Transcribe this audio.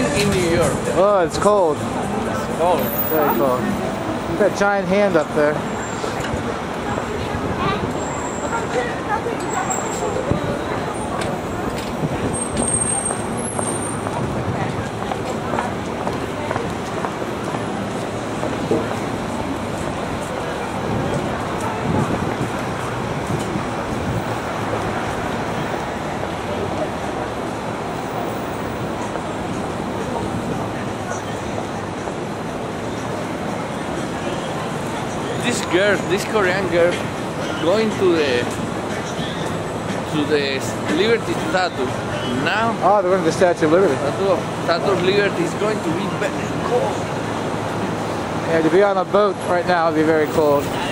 in New York. Oh, it's cold. It's cold. Very cold. That giant hand up there. This girl, this Korean girl, going to the Liberty Statue. Now, Oh, they're going to the Statue of Liberty. Statue of Liberty is going to be very cold. Yeah, to be on a boat right now would be very cold.